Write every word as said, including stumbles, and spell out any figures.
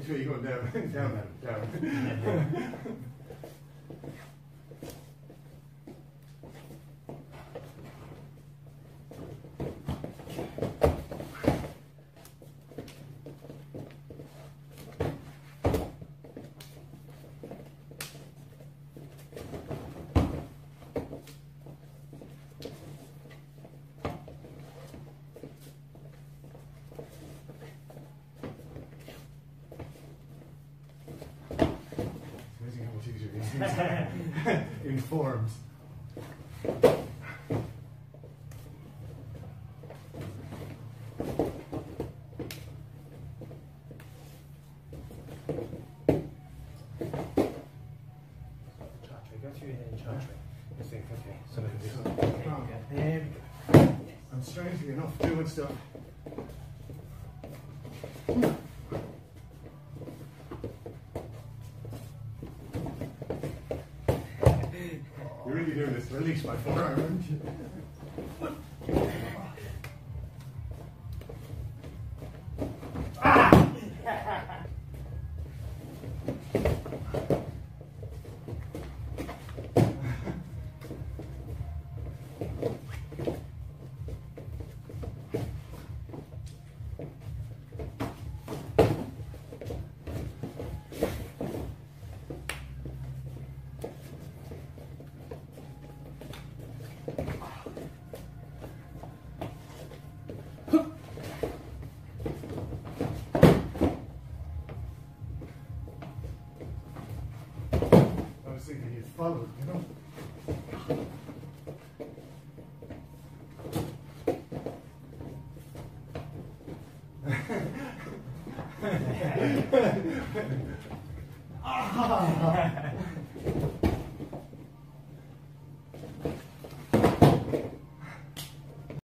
between you going down, down, man, down. In forms. Okay, so let me do I'm strangely enough doing stuff. You're really doing this to release my forearm, aren't you? I was thinking you'd follow, you know? Ah.